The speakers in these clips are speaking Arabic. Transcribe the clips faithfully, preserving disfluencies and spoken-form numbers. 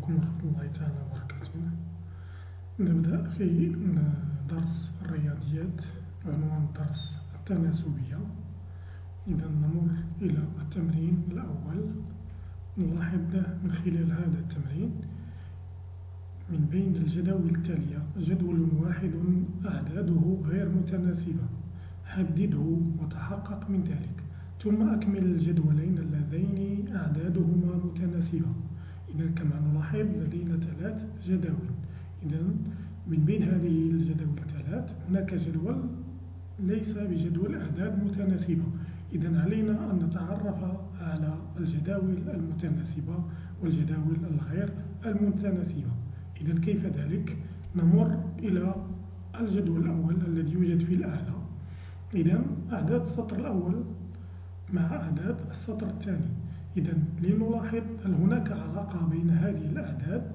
عليكم ورحمة الله تعالى وبركاته. نبدأ في درس الرياضيات. عنوان الدرس التناسبية. إذا نمر إلى التمرين الأول. نلاحظ من خلال هذا التمرين من بين الجداول التالية جدول واحد أعداده غير متناسبة، حدده وتحقق من ذلك، ثم أكمل الجدولين اللذين أعدادهما متناسبة. إذا كما نلاحظ لدينا ثلاث جداول. إذا من بين هذه الجداول الثلاث هناك جدول ليس بجدول أعداد متناسبة. إذا علينا أن نتعرف على الجداول المتناسبة والجداول الغير المتناسبة. إذا كيف ذلك؟ نمر إلى الجدول الأول الذي يوجد في الأعلى. إذا أعداد السطر الأول مع أعداد السطر الثاني. إذا لنلاحظ هل هناك علاقة بين هذه الأعداد.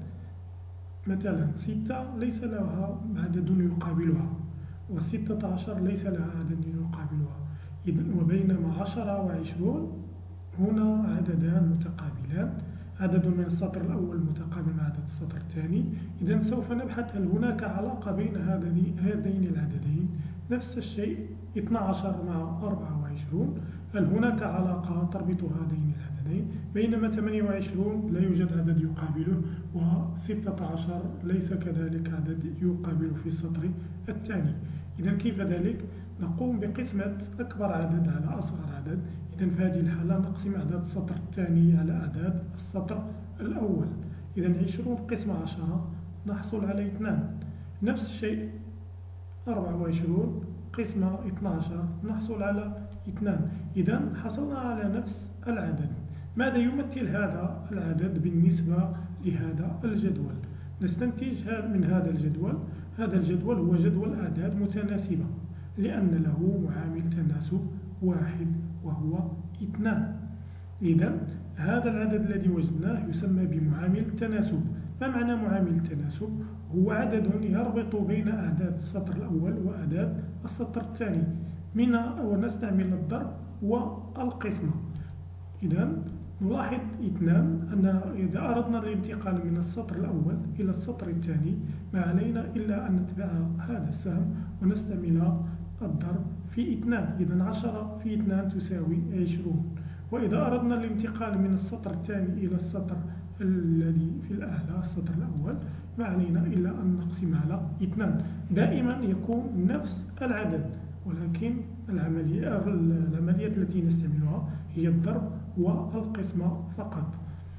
مثلا ستة ليس لها عدد يقابلها، وستة عشر ليس لها عدد يقابلها. وبينما عشرة وعشرون هنا عددان متقابلان، عدد من السطر الأول متقابل مع عدد السطر الثاني. إذا سوف نبحث هل هناك علاقة بين هذين العددين. نفس الشيء اثنا عشر مع أربعة وعشرون، هل هناك علاقة تربط هذين العددين؟ بينما ثمانية وعشرون لا يوجد عدد يقابله، وستة عشر ليس كذلك عدد يقابله في السطر الثاني. إذا كيف ذلك؟ نقوم بقسمة أكبر عدد على أصغر عدد. إذا في هذه الحالة نقسم أعداد السطر الثاني على أعداد السطر الأول. إذا عشرون قسمة عشرة نحصل على اثنان. نفس الشيء أربعة وعشرون قسمة اثنا عشر نحصل على اثنان. إذا حصلنا على نفس العدد. ماذا يمثل هذا العدد بالنسبة لهذا الجدول؟ نستنتج من هذا الجدول. هذا الجدول هو جدول أعداد متناسبة، لأن له معامل تناسب واحد وهو اثنان. إذا هذا العدد الذي وجدناه يسمى بمعامل تناسب. ما معنى معامل تناسب؟ هو عدد يربط بين أعداد السطر الأول وأعداد السطر الثاني من ونستعمل الضرب والقسمة. إذا نلاحظ اثنان أن إذا أردنا الانتقال من السطر الأول إلى السطر الثاني ما علينا إلا أن نتبع هذا السهم ونستعمل الضرب في اثنان. إذا عشرة في اثنان تساوي عشرون. وإذا أردنا الانتقال من السطر الثاني إلى السطر الذي في الأعلى السطر الأول ما علينا إلا أن نقسم على اثنان. دائما يكون نفس العدد، ولكن العملية العمليات التي نستعملها هي الضرب والقسمة فقط.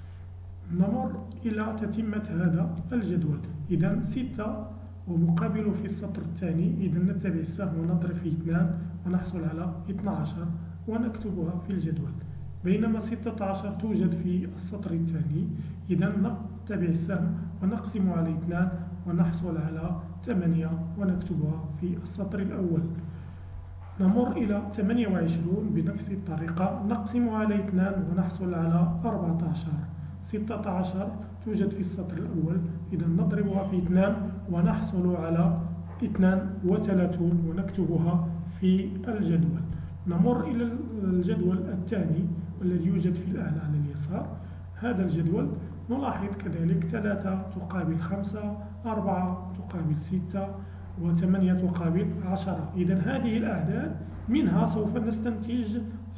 نمر إلى تتمة هذا الجدول. إذا ستة ومقابله في السطر الثاني، إذا نتبع السهم ونضرب في اثنان ونحصل على اثنا عشر ونكتبها في الجدول. بينما ستة عشر توجد في السطر الثاني، إذا نتبع السهم ونقسم على اثنان ونحصل على ثمانية ونكتبها في السطر الأول. نمر إلى ثمانية وعشرون بنفس الطريقة، نقسم على اثنان ونحصل على أربعة عشر. ستة عشر توجد في السطر الأول، إذا نضربها في اثنان ونحصل على اثنان وثلاثون ونكتبها في الجدول. نمر إلى الجدول الثاني والذي يوجد في الأعلى على اليسار. هذا الجدول نلاحظ كذلك ثلاثة تقابل خمسة، أربعة تقابل ستة، وثمانية تقابل عشرة. إذا هذه الأعداد منها سوف نستنتج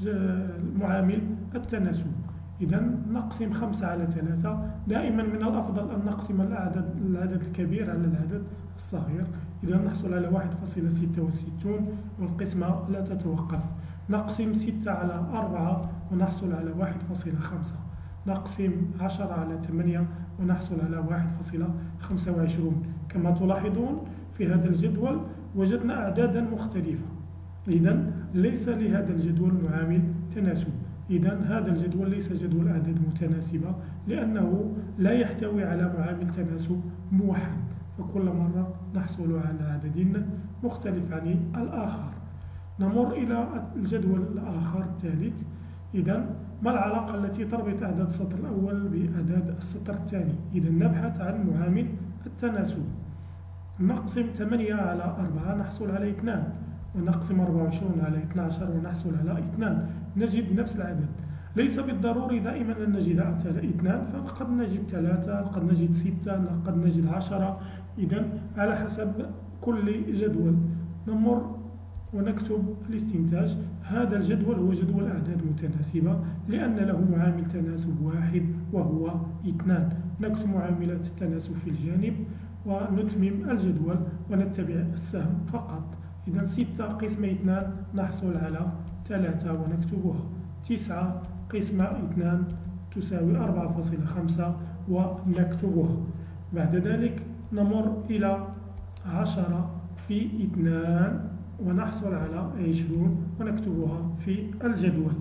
معامل التناسب. إذا نقسم خمسة على ثلاثة. دائما من الأفضل أن نقسم العدد العدد الكبير على العدد الصغير. إذا نحصل على واحد فاصلة ستة وستين والقسمة لا تتوقف. نقسم ستة على أربعة ونحصل على واحد فاصلة خمسة. نقسم عشرة على ثمانية ونحصل على واحد فاصلة خمسة وعشرين. كما تلاحظون في هذا الجدول وجدنا أعدادا مختلفة. إذا ليس لهذا الجدول معامل تناسب. إذا هذا الجدول ليس جدول أعداد متناسبة، لأنه لا يحتوي على معامل تناسب موحد، فكل مرة نحصل على عدد مختلف عن الآخر. نمر إلى الجدول الآخر الثالث. إذا ما العلاقة التي تربط أعداد السطر الأول بأعداد السطر الثاني؟ إذا نبحث عن معامل التناسب. نقسم ثمانية على أربعة نحصل على اثنان، ونقسم أربعة وعشرين على اثنا عشر ونحصل على اثنان. نجد نفس العدد. ليس بالضروري دائما أن نجد اثنان، فقد نجد ثلاثة، قد نجد ستة، قد نجد عشرة. إذن على حسب كل جدول. نمر ونكتب الاستنتاج. هذا الجدول هو جدول أعداد متناسبة لأن له معامل تناسب واحد وهو اثنان. نكتب معاملات التناسب في الجانب ونتمم الجدول ونتبع السهم فقط. إذن ستة قسم اثنان نحصل على ثلاثة ونكتبها. تسعة قسم اثنان تساوي أربعة فاصلة خمسة ونكتبها. بعد ذلك نمر إلى عشرة في اثنان ونحصل على عشرون ونكتبها في الجدول.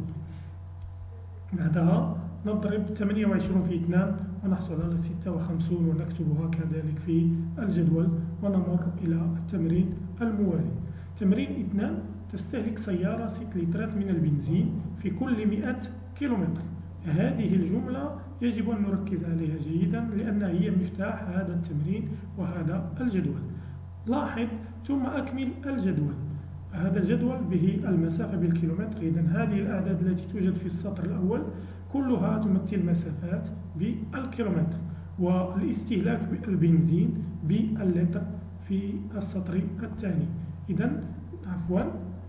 بعدها نضرب ثمانية وعشرين في اثنان ونحصل على ستة وخمسين ونكتبها كذلك في الجدول. ونمر إلى التمرين الموالي. تمرين اثنان: تستهلك سيارة ستة لترات من البنزين في كل مئة كيلومتر. هذه الجملة يجب أن نركز عليها جيدا لأنها هي مفتاح هذا التمرين وهذا الجدول. لاحظ ثم أكمل الجدول. هذا الجدول به المسافة بالكيلومتر. إذن هذه الأعداد التي توجد في السطر الأول كلها تمثل مسافات بالكيلومتر، والاستهلاك البنزين باللتر في السطر الثاني. إذن عفوا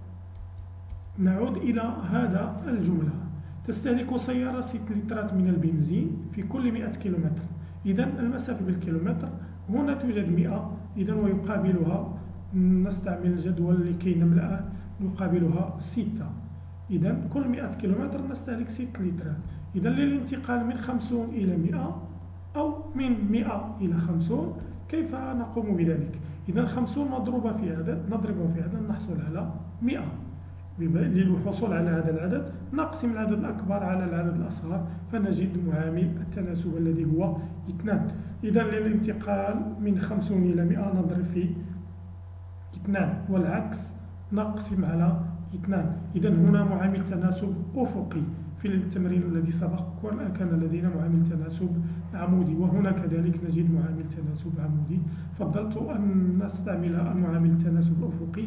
نعود إلى هذا الجملة: تستهلك سيارة ستة لترات من البنزين في كل مئة كيلومتر. إذن المسافة بالكيلومتر هنا توجد مئة، إذن ويقابلها نستعمل الجدول لكي نملأه، يقابلها ستة. إذن كل مئة كيلومتر نستهلك ستة لترات. إذن للانتقال من خمسين إلى مئة أو من مئة إلى خمسين كيف نقوم بذلك؟ إذن خمسين مضروبة في عدد نضربه في عدد نحصل على مئة. للحصول على هذا العدد نقسم العدد الأكبر على العدد الأصغر فنجد معامل التناسب الذي هو اثنان. إذن للانتقال من خمسين إلى مئة نضرب في اثنان والعكس نقسم على اثنان. إذن هنا معامل تناسب أفقي. في التمرين الذي سبق كان لدينا معامل تناسب عمودي، وهنا كذلك نجد معامل تناسب عمودي. فضلت أن نستعمل المعامل التناسب الأفقي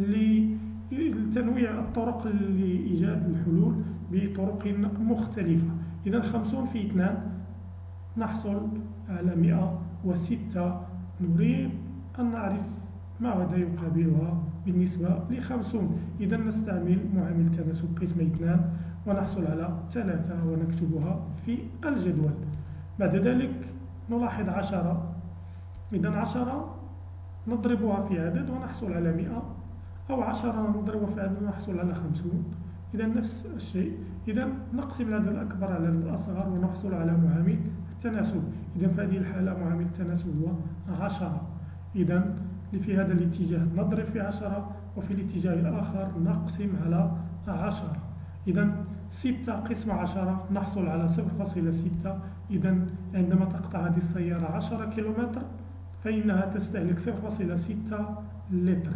لتنويع الطرق لإيجاد الحلول بطرق مختلفة. إذن خمسين في اثنان نحصل على مئة وستة. نريد أن نعرف ماذا يقابلها بالنسبة لخمسين. إذا نستعمل معامل تناسب قسم اثنان ونحصل على ثلاثة ونكتبها في الجدول. بعد ذلك نلاحظ عشرة. إذا عشرة نضربها في عدد ونحصل على مئة، أو عشرة نضربها في عدد ونحصل على خمسون. إذا نفس الشيء. إذا نقسم العدد الأكبر على العدد الأصغر ونحصل على معامل التناسب. إذا في هذه الحالة معامل التناسب هو عشرة. إذا في هذا الاتجاه نضرب في عشرة وفي الاتجاه الآخر نقسم على عشرة. إذا ستة قسم عشرة نحصل على صفر فاصلة ستة. إذا عندما تقطع هذه السيارة عشرة كيلومتر فإنها تستهلك صفر فاصلة ستة لتر.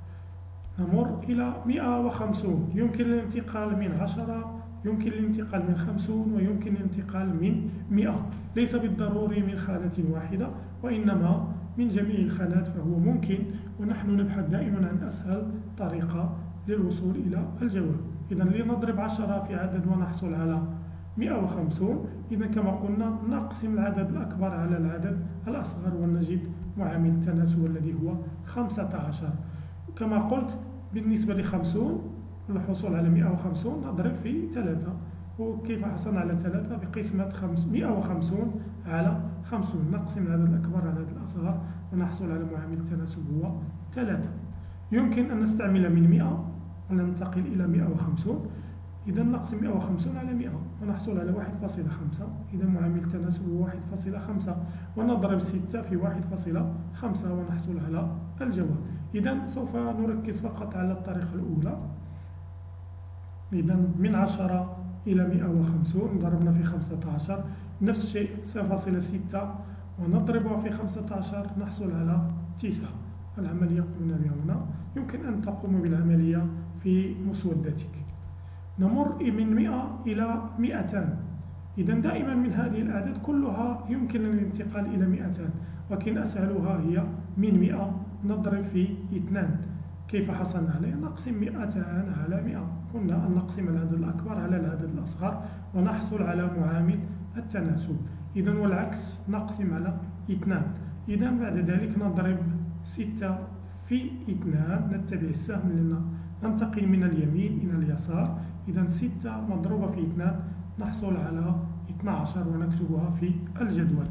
نمر إلى مئة وخمسين. يمكن الانتقال من عشرة، يمكن الانتقال من خمسين، ويمكن الانتقال من مئة. ليس بالضروري من خانة واحدة وإنما من جميع الخانات فهو ممكن، ونحن نبحث دائما عن أسهل طريقة للوصول إلى الجواب. إذا لنضرب عشرة في عدد ونحصل على مئة وخمسين. إذا كما قلنا نقسم العدد الأكبر على العدد الأصغر ونجد معامل التناسب الذي هو خمسة عشر. كما قلت بالنسبة لخمسين للحصول على مئة وخمسين نضرب في ثلاثة. وكيف حصلنا على ثلاثة؟ بقسمة مئة وخمسين على خمسين. نقسم العدد الأكبر على العدد الأصغر ونحصل على معامل التناسب هو ثلاثة. يمكن أن نستعمل من مئة وننتقل إلى مئة وخمسين. إذا نقسم مئة وخمسين على مئة ونحصل على واحد فاصلة خمسة. إذا معامل التناسب هو واحد فاصلة خمسة، ونضرب ستة في واحد فاصلة خمسة ونحصل على الجواب. إذا سوف نركز فقط على الطريقة الأولى. إذا من عشرة إلى مئة وخمسين ضربنا في خمسة عشر، نفس الشيء صفر فاصلة ستة ونضربها في خمسة عشر نحصل على تسعة. العملية قمنا بها هنا. يمكن أن تقوم بالعملية في مسودتك. نمر من مئة إلى مئتان. إذا دائما من هذه الأعداد كلها يمكن الانتقال إلى مئتان، ولكن أسهلها هي من مئة نضرب في اثنان. كيف حصلنا عليه؟ نقسم مئتان على مئة. قلنا أن نقسم العدد الأكبر على العدد الأصغر ونحصل على معامل التناسب. إذا والعكس نقسم على اثنان. إذا بعد ذلك نضرب ستة في اثنان، نتبع السهم لأن ننتقل من اليمين إلى اليسار. إذا ستة مضروبة في اثنان نحصل على اثنا عشر ونكتبها في الجدول.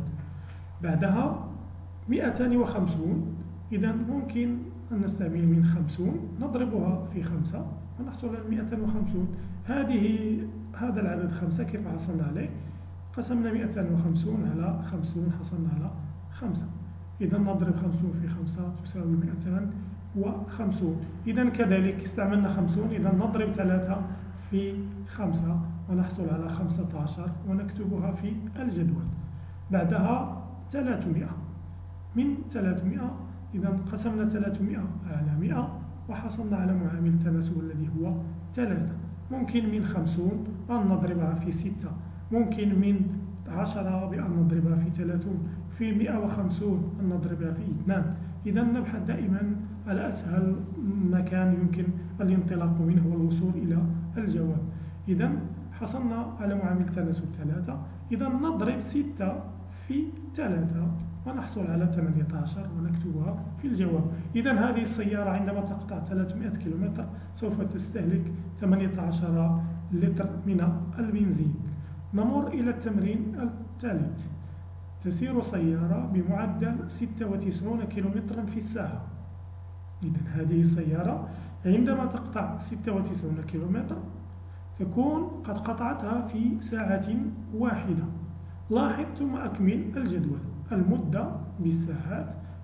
بعدها مئتان وخمسون، إذا ممكن أن نستعمل من خمسون نضربها في خمسة ونحصل على مئتان وخمسون. هذه هذا العدد خمسة كيف حصلنا عليه؟ قسمنا مئتان وخمسون على خمسون حصلنا على خمسة. إذا نضرب خمسون في خمسة تساوي مئتان وخمسون. إذا كذلك استعملنا خمسون، إذا نضرب ثلاثة في خمسة ونحصل على خمسة عشر ونكتبها في الجدول. بعدها ثلاثمائة، من ثلاثمائة إذا قسمنا ثلاثمائة على مئة وحصلنا على معامل التناسب الذي هو ثلاثة. ممكن من خمسون أن نضربها في ستة، ممكن من عشرة بأن نضربها في ثلاثون، في مئة وخمسون أن نضربها في اثنان. إذا نبحث دائما على أسهل مكان يمكن الانطلاق منه والوصول إلى الجواب. إذا حصلنا على معامل التناسب ثلاثة. إذا نضرب ستة في ثلاثة ونحصل على ثمانية عشر ونكتبها في الجواب. إذا هذه السيارة عندما تقطع ثلاثمائة كيلومتر سوف تستهلك ثمانية عشر لتر من البنزين. نمر إلى التمرين الثالث. تسير سيارة بمعدل ستة وتسعين كيلومترا في الساعة. إذا هذه السيارة عندما تقطع ستة وتسعين كيلومتر تكون قد قطعتها في ساعة واحدة. لاحظ ثم أكمل الجدول. المدة بالساعات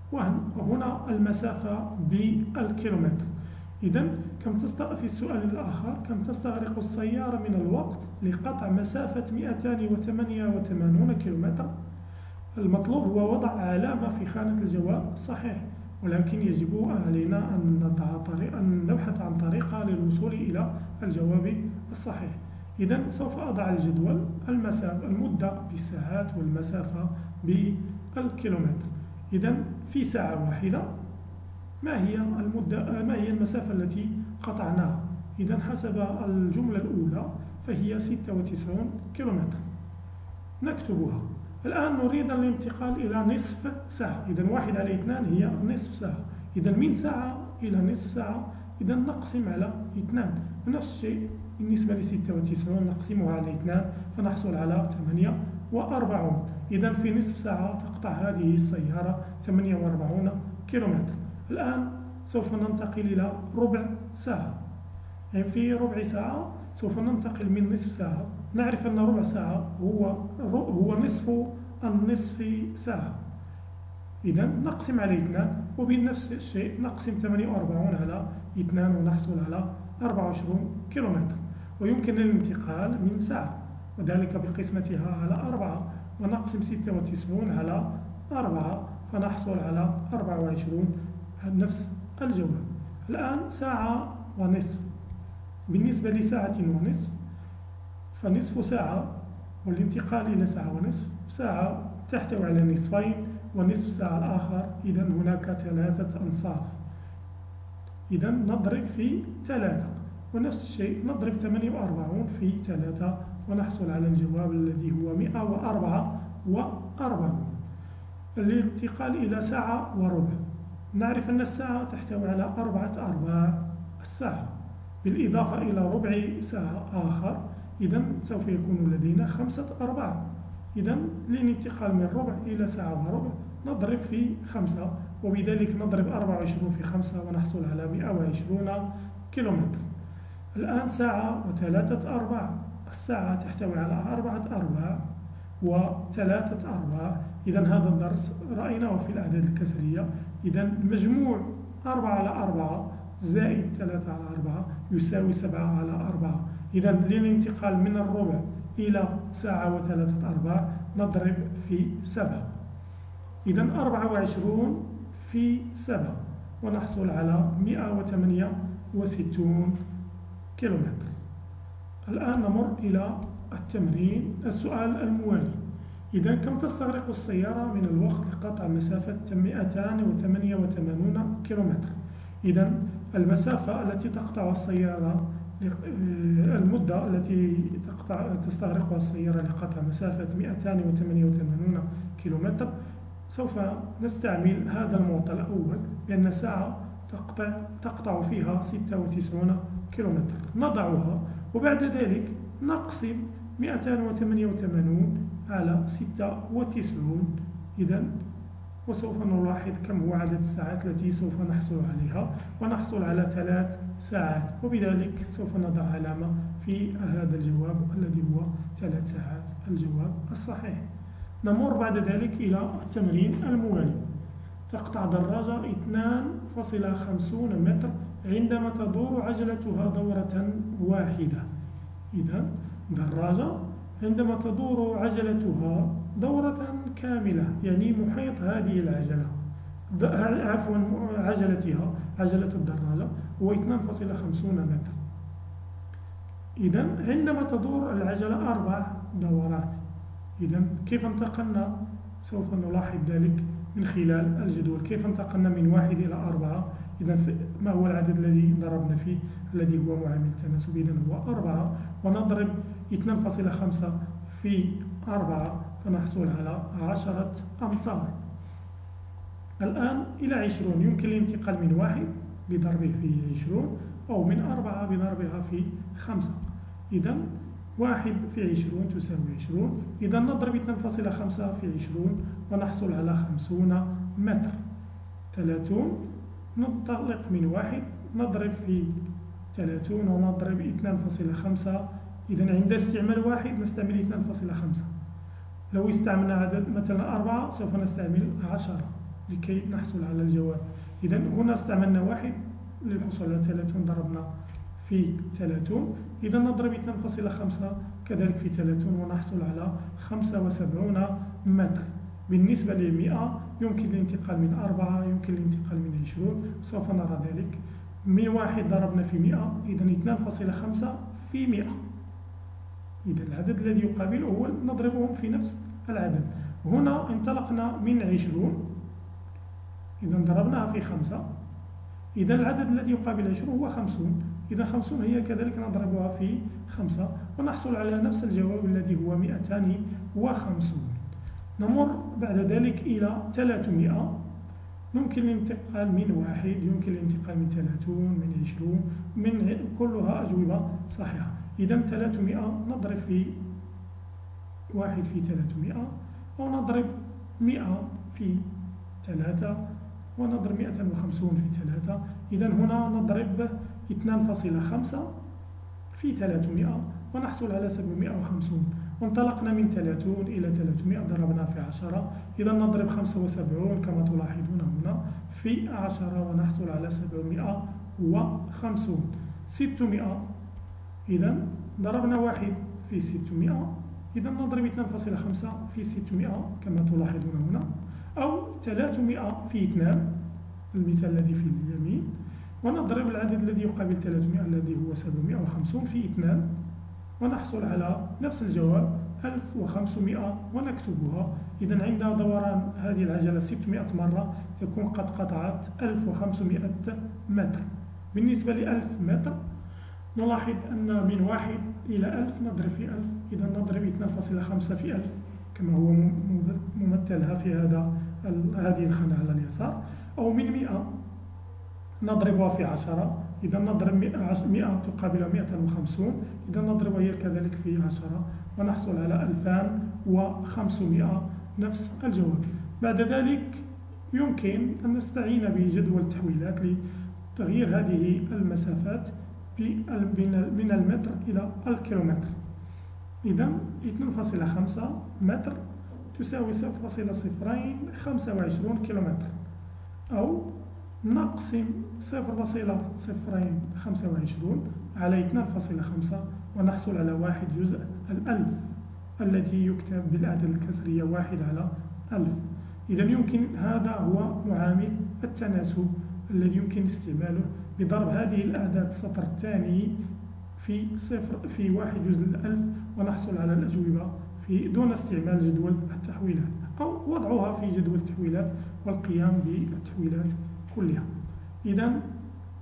وهنا المسافة بالكيلومتر. إذا كم تستغرق في السؤال الآخر كم تستغرق السيارة من الوقت لقطع مسافة مئتين وثمانية وثمانين كيلومتر؟ المطلوب هو وضع علامة في خانة الجواب الصحيح، ولكن يجب علينا أن نضع طريق أن نبحث عن طريقة للوصول إلى الجواب الصحيح. إذا سوف أضع الجدول المسافة المدة بالساعات والمسافة بالكيلومتر. إذا في ساعة واحدة ما هي المدة ما هي المسافة التي قطعناها؟ إذا حسب الجملة الأولى فهي ستة وتسعين كيلومتر نكتبها. الآن نريد الانتقال إلى نصف ساعة. إذا واحد على اثنان هي نصف ساعة. إذا من ساعة إلى نصف ساعة إذا نقسم على اثنان. ونفس الشيء بالنسبة ل ستة وتسعين نقسمها على اثنان فنحصل على ثمانية وأربعين. إذا في نصف ساعة تقطع هذه السيارة ثمانية وأربعين كيلومتر. الآن سوف ننتقل إلى ربع ساعة. يعني في ربع ساعة سوف ننتقل من نصف ساعة. نعرف أن ربع ساعة هو هو نصف النصف ساعة. إذا نقسم على اثنان وبنفس الشيء نقسم ثمانية وأربعين على اثنان ونحصل على أربعة وعشرين كيلومتر. ويمكن الانتقال من ساعة وذلك بقسمتها على أربعة ونقسم ستة وتسعين على أربعة فنحصل على أربعة وعشرين نفس الجواب. الآن ساعة ونصف. بالنسبة لساعة ونصف فنصف ساعة والانتقال إلى ساعة ونصف ساعة تحتوي على نصفين ونصف ساعة الآخر. إذا هناك ثلاثة أنصاف. إذا نضرب في ثلاثة ونفس الشيء نضرب ثمانية وأربعين في ثلاثة ونحصل على الجواب الذي هو مئة وأربعة وأربعين. الانتقال إلى ساعة وربع نعرف أن الساعة تحتوي على أربعة أرباع الساعة بالإضافة إلى ربع ساعة آخر. إذا سوف يكون لدينا خمسة أرباع. إذا للانتقال من ربع إلى ساعة وربع نضرب في خمسة وبذلك نضرب أربعة وعشرين في خمسة ونحصل على مئة وعشرين كيلومتر. الآن ساعة وثلاثة أرباع. الساعة تحتوي على أربعة أرباع وثلاثة أرباع. إذا هذا الدرس رأيناه في الأعداد الكسرية. إذا مجموع أربعة على أربعة زائد ثلاثة على أربعة يساوي سبعة على أربعة. إذا للانتقال من الربع إلى ساعة وثلاثة أرباع نضرب في سبعة. إذا أربعة وعشرين في سبعة ونحصل على مئة وثمانية وستين كيلومتر. الآن نمر إلى التمرين السؤال الموالي. إذا كم تستغرق السيارة من الوقت لقطع مسافة مئتين وثمانية وثمانين كيلومتر؟ إذا المسافة التي تقطعها السيارة، المدة التي تقطع تستغرقها السيارة لقطع مسافة مئتين وثمانية وثمانين كيلومتر، سوف نستعمل هذا المعطى الأول لأن ساعة تقطع تقطع فيها ستة وتسعين كيلومتر، نضعها وبعد ذلك نقسم مئتين وثمانية وثمانين على ستة وتسعين، إذا وسوف نلاحظ كم هو عدد الساعات التي سوف نحصل عليها، ونحصل على ثلاث ساعات، وبذلك سوف نضع علامة في هذا الجواب الذي هو ثلاث ساعات، الجواب الصحيح. نمر بعد ذلك إلى التمرين الموالي. تقطع دراجة اثنين فاصلة خمسين متر عندما تدور عجلتها دورة واحدة. إذا دراجة عندما تدور عجلتها دورة كاملة، يعني محيط هذه العجلة، عفوا عجلتها عجلة الدراجة هو اثنين فاصلة خمسين متر. إذا عندما تدور العجلة أربع دورات، إذا كيف انتقلنا؟ سوف نلاحظ ذلك من خلال الجدول، كيف انتقلنا من واحد إلى أربعة. إذا ما هو العدد الذي ضربنا فيه الذي هو معامل التناسب؟ إذا هو أربعة، ونضرب اثنين فاصلة خمسة في أربعة فنحصل على عشرة أمتار. الآن إلى عشرون، يمكن الانتقال من واحد بضربه في عشرون أو من أربعة بضربها في خمسة. إذا واحد في عشرون تساوي عشرون، إذا نضرب اثنين فاصلة خمسة في عشرون ونحصل على خمسون متر. ثلاثون ننطلق من واحد نضرب في ثلاثون ونضرب اثنين فاصلة خمسة، إذا عند استعمال واحد نستعمل اثنين فاصلة خمسة. لو استعملنا عدد مثلا أربعة سوف نستعمل عشرة لكي نحصل على الجواب. إذا هنا استعملنا واحد للحصول على ثلاثون، ضربنا في ثلاثون، إذا نضرب اثنين فاصلة خمسة كذلك في ثلاثون ونحصل على خمسة وسبعين متر. بالنسبة للمئة يمكن الانتقال من أربعة، يمكن الانتقال من عشرون، سوف نرى ذلك. من واحد ضربنا في مئة، إذا اثنين فاصلة خمسة في مئة، إذا العدد الذي يقابله هو نضربهم في نفس العدد. هنا انطلقنا من عشرون، إذا ضربناها في خمسة، إذا العدد الذي يقابل عشرون هو خمسون، إذا خمسون هي كذلك نضربها في خمسة ونحصل على نفس الجواب الذي هو مئتان وخمسون. نمر بعد ذلك إلى ثلاثمئة، يمكن الانتقال من واحد، يمكن الانتقال من ثلاثون، من عشرون، من كلها أجوبة صحيحة. إذا ثلاثمئة نضرب في واحد في ثلاثمئة، أو نضرب مئة في ثلاثة ونضرب مئتين وخمسون في ثلاثة. إذا هنا نضرب اثنين فاصلة خمسة في ثلاثمئة ونحصل على سبعمئة وخمسون. وانطلقنا من ثلاثون إلى ثلاثمئة ضربنا في عشرة، إذا نضرب خمسة وسبعين كما تلاحظون هنا في عشرة ونحصل على سبعمئة وخمسون. ستمئة، إذا ضربنا واحد في ستمئة، إذا نضرب اثنين فاصلة خمسة في ستمئة كما تلاحظون هنا، أو ثلاثمئة في اثنان المثال الذي في اليمين، ونضرب العدد الذي يقابل ثلاثمئة الذي هو سبعمئة وخمسون في اثنان ونحصل على نفس الجواب ألف وخمسمئة ونكتبها. إذا عند دوران هذه العجلة ستمئة مرة تكون قد قطعت ألف وخمسمئة متر. بالنسبة لألف متر نلاحظ أن من واحد إلى ألف نضرب في ألف، إذا نضرب اثنين فاصلة خمسة في ألف كما هو ممثلها في هذا هذه الخانة على اليسار، أو من مئة نضربها في عشرة، إذا نضرب مئة تقابل مئتين وخمسون، إذا نضربها هي كذلك في عشرة ونحصل على ألفان وخمسمئة نفس الجواب. بعد ذلك يمكن أن نستعين بجدول التحويلات لتغيير هذه المسافات من المتر إلى الكيلومتر. إذا اثنين فاصلة خمسة متر تساوي صفر فاصلة صفر خمسة وعشرين كيلومتر، أو نقسم صفر فاصلة صفر خمسة وعشرين على اثنين فاصلة خمسة ونحصل على واحد جزء الألف الذي يكتب بالأعداد الكسرية واحد على ألف. إذا يمكن هذا هو معامل التناسب الذي يمكن استعماله بضرب هذه الأعداد السطر الثاني في صفر في واحد جزء الألف ونحصل على الأجوبة في دون استعمال جدول التحويلات، أو وضعها في جدول التحويلات والقيام بالتحويلات كلها. إذا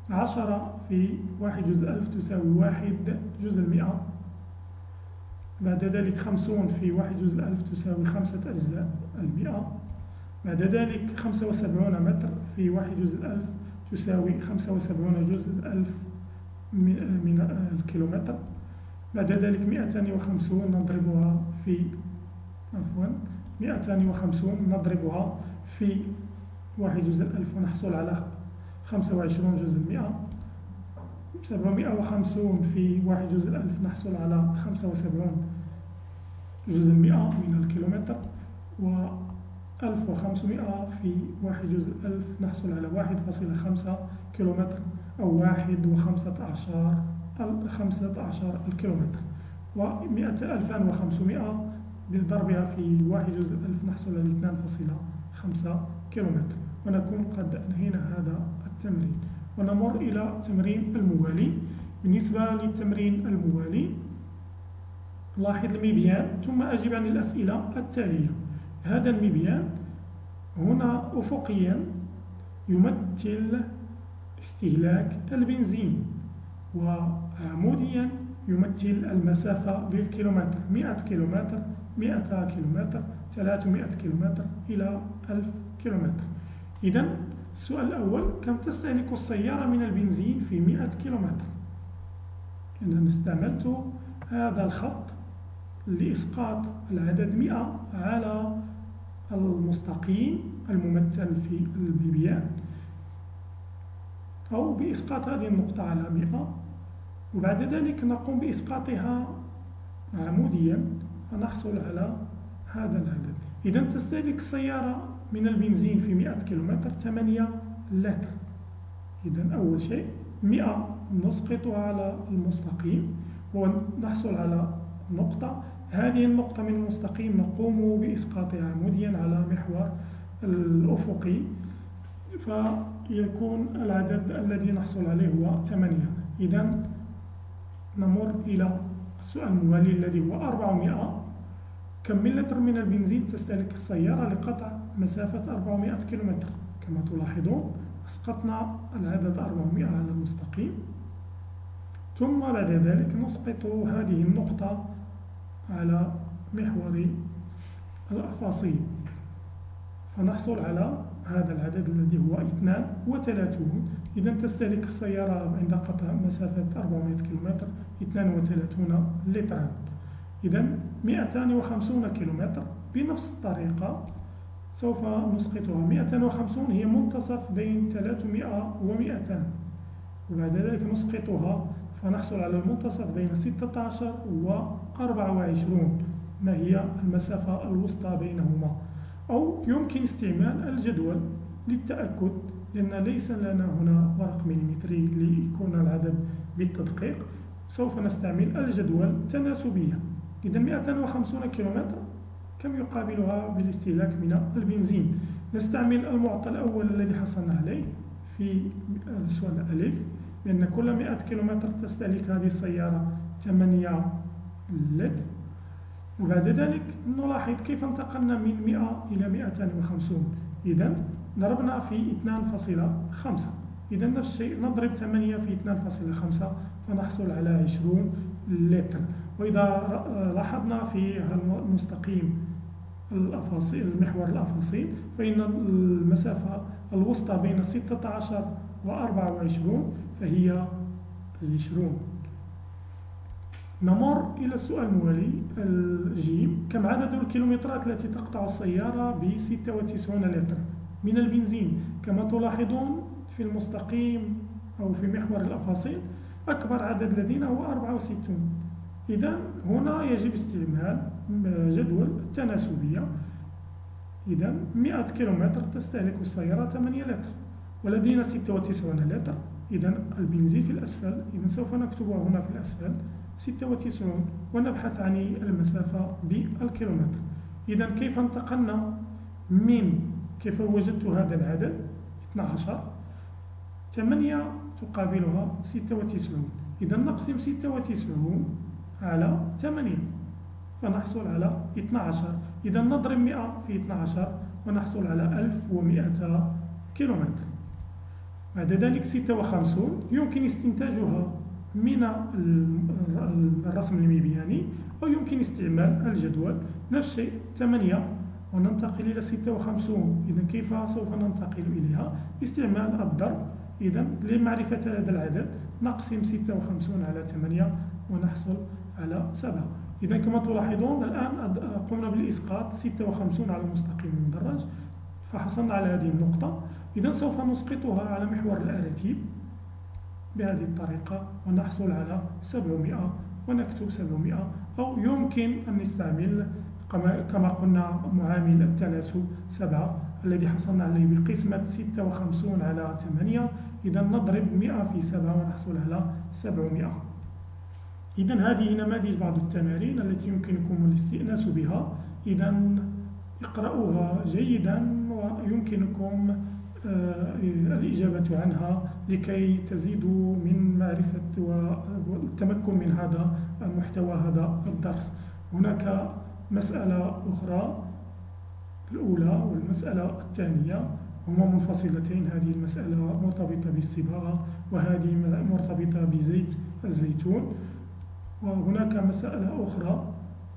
عشرة في واحد جزء ألف تساوي واحد جزء المئة. بعد ذلك خمسون في واحد جزء ألف تساوي خمسة أجزاء المئة. بعد ذلك خمسة وسبعون متر في واحد جزء الألف تساوي خمسة وسبعون جزء الألف من الكيلومتر. بعد ذلك مئتان وخمسون نضربها في عفوا مئتان وخمسون نضربها في واحد جزء الألف ونحصل على خمسة وعشرون جزء المئة. سبعمائة وخمسون في واحد جزء الألف نحصل على خمسة وسبعون جزء المئة من الكيلومتر. و ألف وخمسمائة في واحد جزء الألف نحصل على واحد فاصلة خمسة كيلومتر أو واحد وخمسة عشر خمسة عشر الكيلومتر. ومئة ألفان وخمسمائة بضربها في واحد جزء الألف نحصل على اثنان فاصلة خمسة كيلومتر. ونكون قد أنهينا هذا التمرين، ونمر إلى التمرين الموالي. بالنسبة للتمرين الموالي لاحظ المبيان ثم أجب عن الأسئلة التالية. هذا المبيان هنا أفقيا يمثل استهلاك البنزين، وعموديا يمثل المسافة بالكيلومتر، مئة كيلومتر، مئة كيلومتر، ثلاثمائة كيلومتر إلى ألف كيلومتر. إذن السؤال الأول: كم تستهلك السيارة من البنزين في مئة كيلومتر؟ إذن استعملت هذا الخط لإسقاط العدد مئة على المستقيم الممثل في المبيان، أو بإسقاط هذه النقطة على مئة، وبعد ذلك نقوم بإسقاطها عموديا فنحصل على هذا العدد. إذا تستهلك السيارة من البنزين في مئة كيلومتر ثمانية لتر. إذا أول شيء مئة نسقطها على المستقيم ونحصل على نقطة، هذه النقطة من المستقيم نقوم بإسقاطها عموديا على محور الأفقي، فيكون العدد الذي نحصل عليه هو ثمانية. إذا نمر إلى السؤال الموالي الذي هو أربعمائة. كم ملتر من البنزين تستهلك السيارة لقطع مسافة أربعمائة كيلومتر؟ كما تلاحظون أسقطنا العدد أربعمائة على المستقيم، ثم بعد ذلك نسقط هذه النقطة على محور الأفاصيل فنحصل على هذا العدد الذي هو اثنان وثلاثون. إذا تستهلك السيارة عند قطع مسافة أربعمائة كيلومتر اثنان وثلاثون لترا. إذا مئتان وخمسون كيلومتر. بنفس الطريقة سوف نسقطها. مئتان وخمسون هي منتصف بين ثلاثمائة ومئتان، وبعد ذلك نسقطها فنحصل على المنتصف بين ستة عشر وأربعة وعشرين، ما هي المسافة الوسطى بينهما. أو يمكن استعمال الجدول للتأكد، لأن ليس لنا هنا ورق مليمتري ليكون العدد بالتدقيق، سوف نستعمل الجدول التناسبية. إذا مئتان وخمسون كيلومتر كم يقابلها بالاستهلاك من البنزين؟ نستعمل المعطى الأول الذي حصلنا عليه في السؤال الألف، لأن كل مئة كيلومتر تستهلك هذه السيارة ثمانية لتر. وبعد ذلك نلاحظ كيف انتقلنا من مئة إلى مئتان وخمسون. إذا ضربنا في اثنان فاصلة خمسة. إذا نفس الشيء نضرب ثمانية في اثنان فاصلة خمسة فنحصل على عشرين لتر. وإذا لاحظنا في المستقيم الأفاصيل المحور الأفاصيل فإن المسافة الوسطى بين ستة عشر وأربعة وعشرين فهي عشرين. نمر إلى السؤال الموالي الجيم. كم عدد الكيلومترات التي تقطع السيارة ب ستة وتسعين لتر من البنزين؟ كما تلاحظون في المستقيم أو في محور الأفاصيل أكبر عدد لدينا هو أربعة وستين. إذا هنا يجب استعمال جدول التناسبية. إذا مئة كيلومتر تستهلك السيارة ثمانية لتر ولدينا ستة وتسعين لتر. إذا البنزين في الأسفل، إذا سوف نكتبها هنا في الأسفل ستة وتسعين ونبحث عن المسافة بالكيلومتر. إذا كيف انتقلنا من كيف وجدت هذا العدد اثني عشر؟ ثمانية تقابلها ستة وتسعين. إذا نقسم ستة وتسعين على ثمانية فنحصل على اثني عشر. إذا نضرب مئة في اثني عشر ونحصل على ألف ومئة كيلومتر. بعد ذلك ستة وخمسون يمكن استنتاجها من الرسم الميبياني أو يمكن استعمال الجدول. نفس الشيء ثمانية وننتقل إلى ستة وخمسون، إذا كيف سوف ننتقل إليها؟ باستعمال الضرب. إذا لمعرفة هذا العدد نقسم ستة وخمسون على ثمانية ونحصل على سبعة. إذا كما تلاحظون الآن قمنا بالإسقاط ستة وخمسون على المستقيم المدرج، فحصلنا على هذه النقطة. إذا سوف نسقطها على محور الأراتيب بهذه الطريقة ونحصل على سبعمائة ونكتب سبعمائة. أو يمكن أن نستعمل كما قلنا معامل التناسب سبعة الذي حصلنا عليه بقسمة ستة وخمسون على ثمانية. إذا نضرب مائة في سبعة ونحصل على سبعمائة. إذا هذه نماذج بعض التمارين التي يمكنكم الاستئناس بها. إذا اقرأوها جيدا ويمكنكم الإجابة عنها لكي تزيدوا من معرفة والتمكن من هذا محتوى هذا الدرس. هناك مسألة أخرى الأولى والمسألة الثانية هما منفصلتين. هذه المسألة مرتبطة بالصباغة وهذه مرتبطة بزيت الزيتون. وهناك مسألة أخرى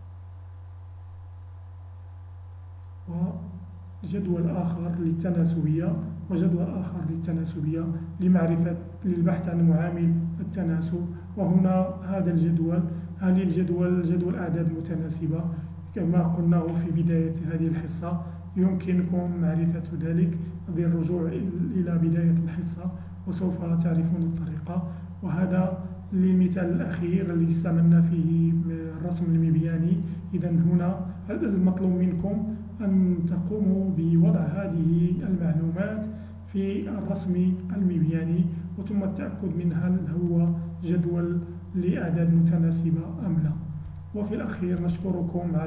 وجدول آخر للتناسبية وجدول آخر للتناسبية لمعرفة للبحث عن معامل التناسب. وهنا هذا الجدول هذه الجدول جدول أعداد متناسبة كما قلناه في بداية هذه الحصة. يمكنكم معرفة ذلك بالرجوع إلى بداية الحصة وسوف تعرفون الطريقة. وهذا للمثال الأخير الذي استعملنا فيه الرسم الميبياني. إذا هنا المطلوب منكم أن تقوموا بوضع هذه المعلومات في الرسم الميبياني وثم التأكد من هل هو جدول لأعداد متناسبة أم لا. وفي الأخير نشكركم على